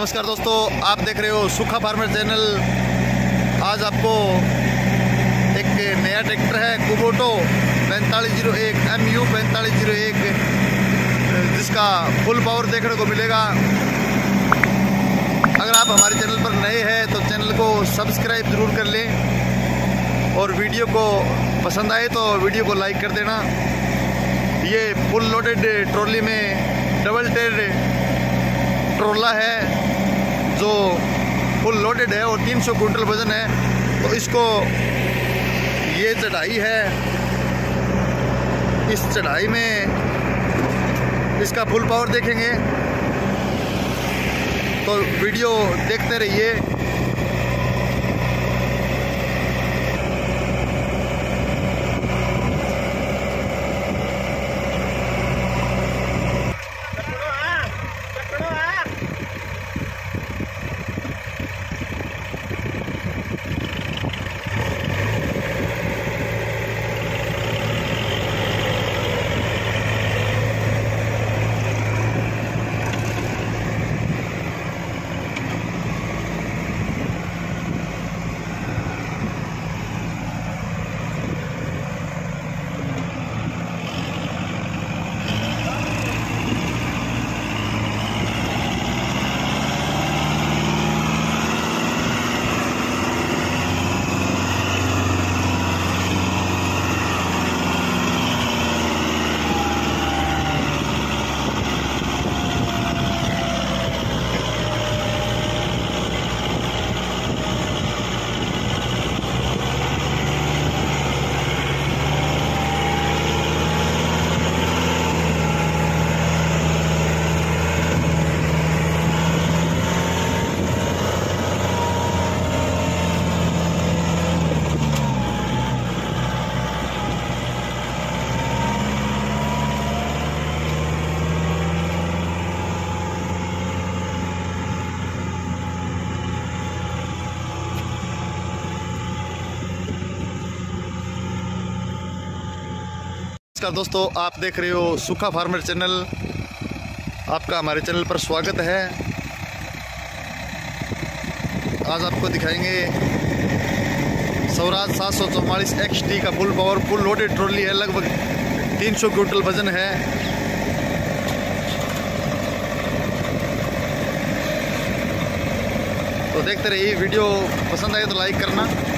नमस्कार दोस्तों, आप देख रहे हो सूखा फार्मर चैनल। आज आपको एक नया ट्रैक्टर है कुबोटा 4501 MU 4501 जिसका फुल पावर देखने को मिलेगा। अगर आप हमारे चैनल पर नए हैं तो चैनल को सब्सक्राइब ज़रूर कर लें और वीडियो को पसंद आए तो वीडियो को लाइक कर देना। ये फुल लोडेड ट्रॉली में डबल टेड ट्रोला है जो फुल लोडेड है और 300 कुंटल वजन है। तो इसको ये चढ़ाई है, इस चढ़ाई में इसका फुल पावर देखेंगे तो वीडियो देखते रहिए। नमस्कार दोस्तों, आप देख रहे हो सूखा फार्मर चैनल। आपका हमारे चैनल पर स्वागत है। आज आपको दिखाएंगे स्वराज 744 XT का full power full loaded trolley है। लगभग 300 क्विंटल वजन है। तो देखते रहिए, वीडियो पसंद आए तो लाइक करना।